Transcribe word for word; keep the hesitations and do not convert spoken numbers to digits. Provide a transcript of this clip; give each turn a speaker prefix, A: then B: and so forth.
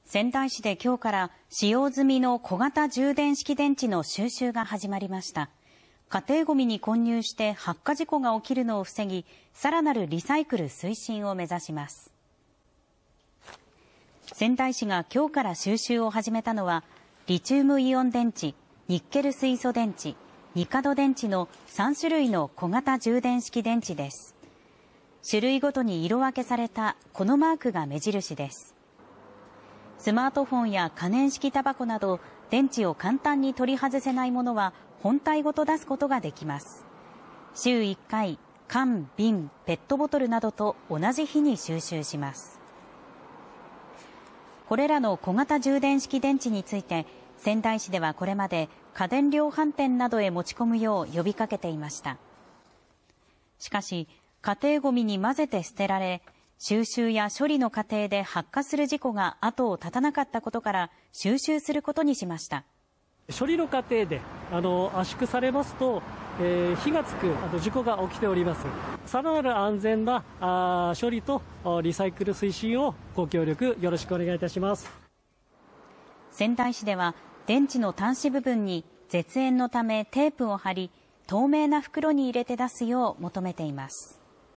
A: 仙台市で今日から使用済みの小型充電式電池の収集が始まりました。家庭ごみに混入して発火事故が起きるのを防ぎ、さらなるリサイクル推進を目指します。仙台市が今日から収集を始めたのは、リチウムイオン電池、ニッケル水素電池、ニカド電池のさん種類の小型充電式電池です。種類ごとに色分けされたこのマークが目印です。スマートフォンや可燃式タバコなど電池を簡単に取り外せないものは本体ごと出すことができます。週いっかい、缶、瓶、ペットボトルなどと同じ日に収集します。これらの小型充電式電池について、仙台市ではこれまで家電量販店などへ持ち込むよう呼びかけていました。しかし、家庭ごみに混ぜて捨てられ、収集や処理の過程で発火する事故が後を絶たなかったことから収集することにしました。
B: 処理の過程であの圧縮されますと、えー、火がつくあの事故が起きております。さらなる安全なあ処理とリサイクル推進をご協力よろしくお願いいたします。
A: 仙台市では電池の端子部分に絶縁のためテープを貼り、透明な袋に入れて出すよう求めています。